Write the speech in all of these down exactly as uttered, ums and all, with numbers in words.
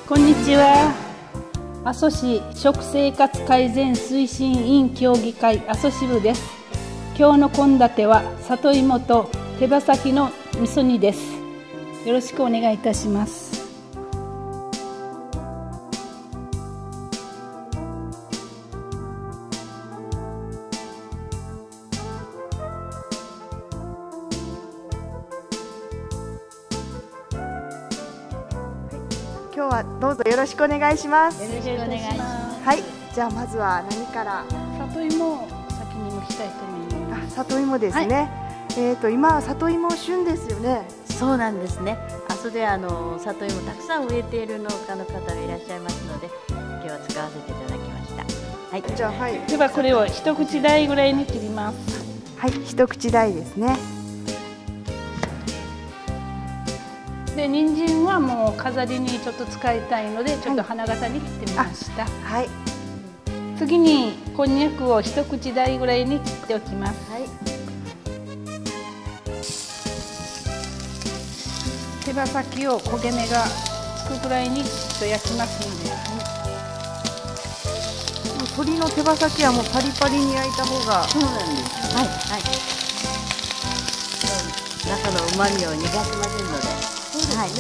こんにちは。阿蘇市食生活改善推進委員協議会阿蘇支部です。今日の献立は里芋と手羽先の味噌煮です。よろしくお願いいたします。 今日はどうぞよろしくお願いします。 よろしくお願いします。 はい、じゃあまずは何から？ 里芋を先に剥きたいと思います。 あ、里芋ですね。はい、えっと今は里芋旬ですよね。 そうなんですね。阿蘇であの里芋たくさん植えている農家の方がいらっしゃいますので、今日は使わせていただきました。はい。 じゃあはい。 ではこれを一口大ぐらいに切ります。 はい、一口大ですね。 で人参はもう飾りにちょっと使いたいのでちょっと花形に切ってみました。 はい。 次にこんにゃくを一口大ぐらいに切っておきます。 はい。 手羽先を焦げ目がつくぐらいにちょっと焼きますので。 はい、鶏の手羽先はもうパリパリに焼いた方が。 そうなんです。はいはい。中の旨味を逃がしませんので。はいはい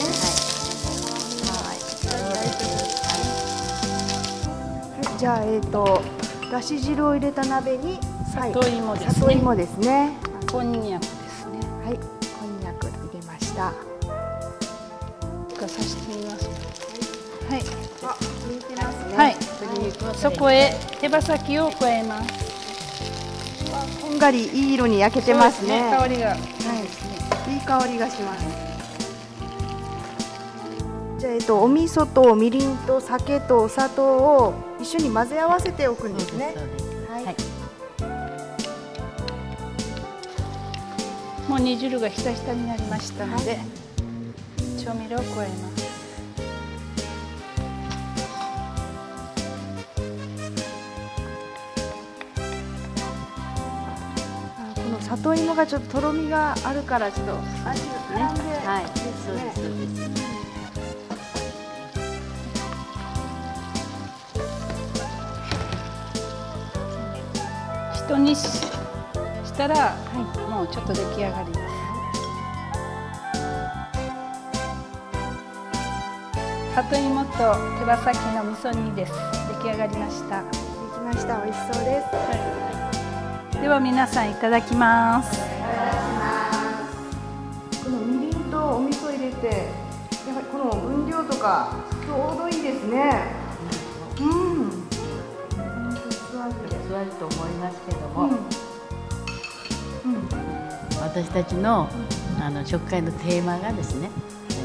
はい。じゃあえっとだし汁を入れた鍋に里芋ですね。 里芋ですね。 こんにゃくですね。 はい、こんにゃく入れました。 さしてみます。はい。 あ、入れてますね。 はい。そこへ手羽先を加えます。 こんがりいい色に焼けてますね。 香りが。はい。 いい香りがします。じゃあ、えっと、お味噌とみりんと酒とお砂糖を一緒に混ぜ合わせておくんですね。はい。はい、 もう煮汁がひたひたになりましたので、はい、調味料を加えます。 この里芋がちょっととろみがあるからちょっと味が絡んで、 はい、そうですそうです。 一煮したら、はい、もうちょっと出来上がりです。里芋と手羽先の味噌煮です。出来上がりました。 できました。美味しそうです。 はい、では皆さんいただきます。 このみりんとお味噌入れて、やはりこの分量とかちょうどいいですね。うん。 座ると思いますけども、うんうん、私たちの、あの食会のテーマがですね、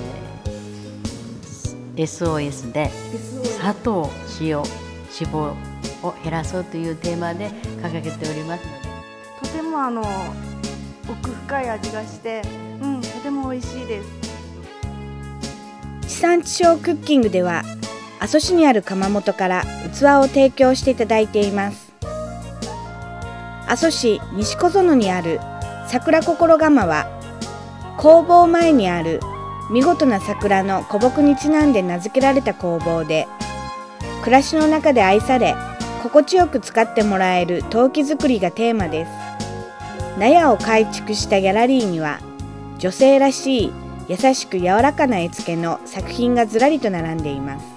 えー、エスオーエス で砂糖、塩、脂肪を減らそうというテーマで掲げておりますので、 とてもあの奥深い味がして、うん、とても美味しいです。 地産地消クッキングでは阿蘇市にある窯元から器を提供していただいています。阿蘇市西小園にある桜心窯は工房前にある見事な桜の古木にちなんで名付けられた工房で、暮らしの中で愛され心地よく使ってもらえる陶器作りがテーマです。納屋を改築したギャラリーには女性らしい優しく柔らかな絵付けの作品がずらりと並んでいます。